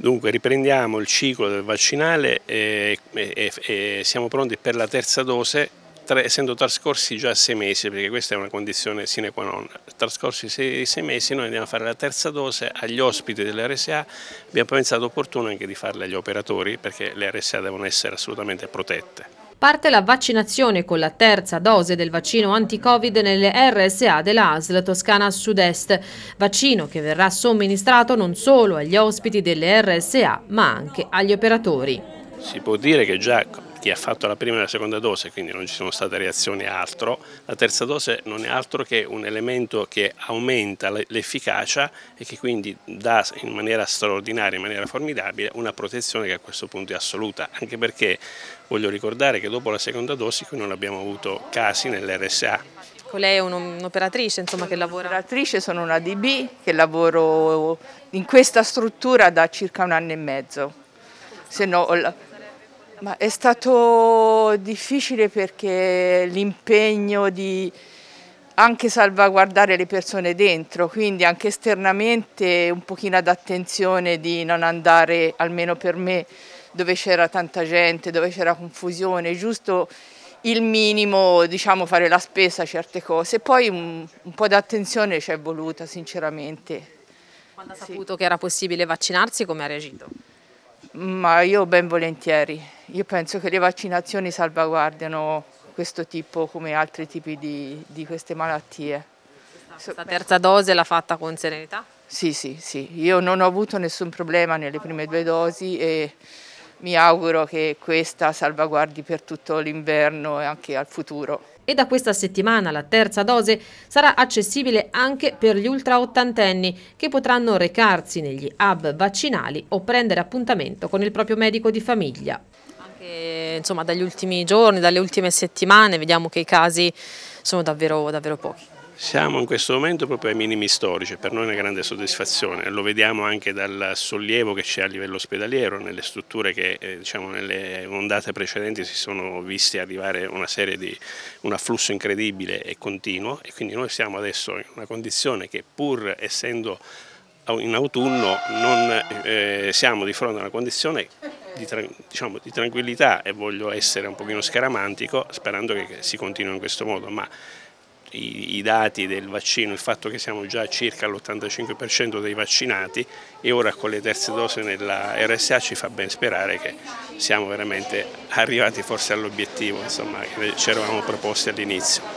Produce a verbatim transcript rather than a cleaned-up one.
Dunque riprendiamo il ciclo del vaccinale e, e, e siamo pronti per la terza dose, tra, essendo trascorsi già sei mesi, perché questa è una condizione sine qua non. Trascorsi sei, sei mesi noi andiamo a fare la terza dose agli ospiti dell'R S A, abbiamo pensato opportuno anche di farla agli operatori perché le R S A devono essere assolutamente protette. Parte la vaccinazione con la terza dose del vaccino anti-Covid nelle R S A della A S L Toscana Sud-Est, vaccino che verrà somministrato non solo agli ospiti delle R S A ma anche agli operatori. Si può dire che già chi ha fatto la prima e la seconda dose, quindi non ci sono state reazioni a altro, la terza dose non è altro che un elemento che aumenta l'efficacia e che quindi dà in maniera straordinaria, in maniera formidabile, una protezione che a questo punto è assoluta, anche perché voglio ricordare che dopo la seconda dose qui non abbiamo avuto casi nell'R S A. Lei è un'operatrice insomma, che lavora? Un'operatrice, sono una D B che lavoro in questa struttura da circa un anno e mezzo. Se no, ma è stato difficile perché l'impegno di anche salvaguardare le persone dentro, quindi anche esternamente un pochino d'attenzione di non andare, almeno per me, dove c'era tanta gente, dove c'era confusione, giusto il minimo, diciamo, fare la spesa, certe cose. Poi un, un po' di attenzione ci è voluta, sinceramente. Quando ha saputo sì. che era possibile vaccinarsi, come ha reagito? Ma io ben volentieri. Io penso che le vaccinazioni salvaguardiano questo tipo come altri tipi di, di queste malattie. La terza dose l'ha fatta con serenità? Sì, sì, sì. Io non ho avuto nessun problema nelle prime due dosi e mi auguro che questa salvaguardi per tutto l'inverno e anche al futuro. E da questa settimana la terza dose sarà accessibile anche per gli ultra ottantenni che potranno recarsi negli hub vaccinali o prendere appuntamento con il proprio medico di famiglia. Anche insomma, dagli ultimi giorni, dalle ultime settimane vediamo che i casi sono davvero, davvero pochi. Siamo in questo momento proprio ai minimi storici, per noi è una grande soddisfazione, lo vediamo anche dal sollievo che c'è a livello ospedaliero, nelle strutture che eh, diciamo, nelle ondate precedenti si sono visti arrivare una serie di un afflusso incredibile e continuo e quindi noi siamo adesso in una condizione che pur essendo in autunno non eh, siamo di fronte a una condizione di, diciamo, di tranquillità e voglio essere un pochino scaramantico sperando che si continui in questo modo. Ma I, i dati del vaccino, il fatto che siamo già circa all'ottantacinque per cento dei vaccinati e ora con le terze dose nella R S A ci fa ben sperare che siamo veramente arrivati forse all'obiettivo che ci eravamo proposti all'inizio.